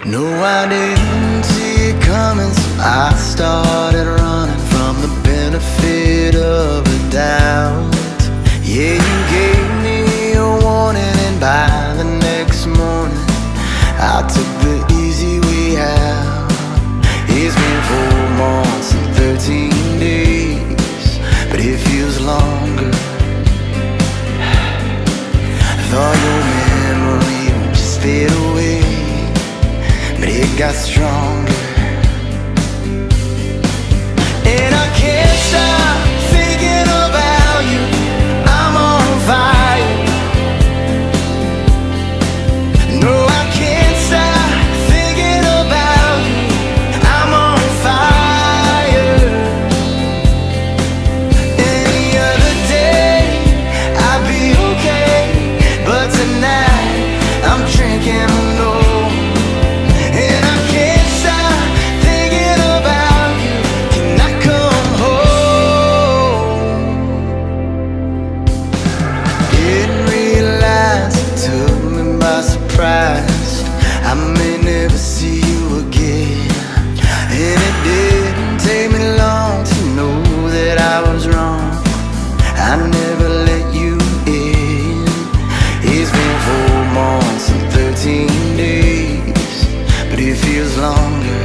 No, I didn't see it coming, so I started running from the benefit of the doubt. Yeah, you gave me a warning, and by the next morning I took the easy way out. It's been 4 months and 13 days, but it feels longer. I thought your memory would just fade away, but it got stronger. And I can't stop thinking about you. I'm on fire. No, I can't stop thinking about you. I'm on fire. Any other day I'd be okay, but tonight I'm drinking alone. And I can't stop thinking about you. Can I come home? Didn't realize it took me by surprise. I may never see you again. And it didn't take me long to know that I was wrong. I never let you in. It's been 4 months and 13 days, but it feels longer.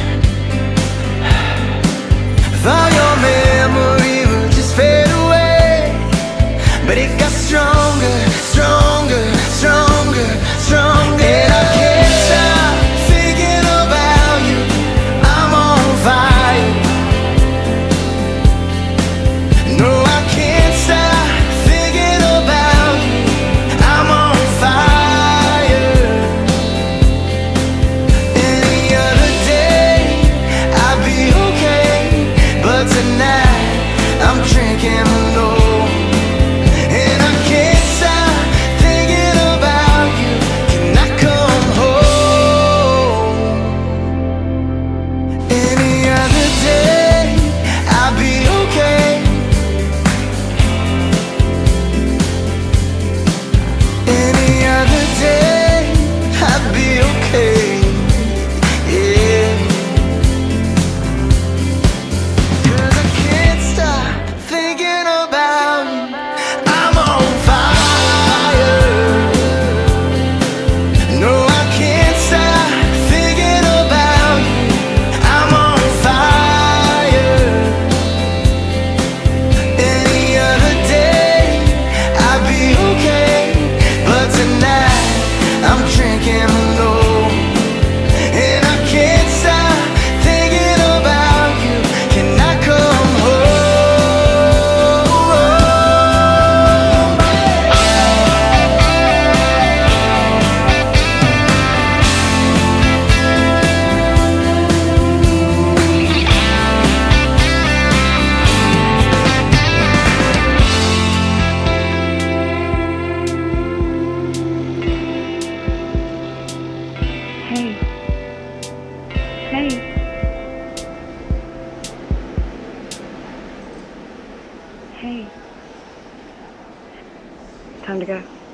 I thought your memory would just fade away, but it got stronger, stronger, stronger, stronger. And I can't stop thinking about you. I'm on fire. No, I can't stop thinking about you. I'm on fire. Any other day I'd be okay, but tonight I'm drinking alone. And I can't stop thinking about you. Can I come home? Any other day I'd be okay. Any other day I'd be okay. Yeah. 'Cause I can't stop thinking about you. I'm on fire. No, I can't stop thinking about you. I'm on fire. Any other day I'd be okay, but tonight I'm drinking alone. And I can't stop thinking about you. Can I come home? Hey. Hey. Hey. Time to go.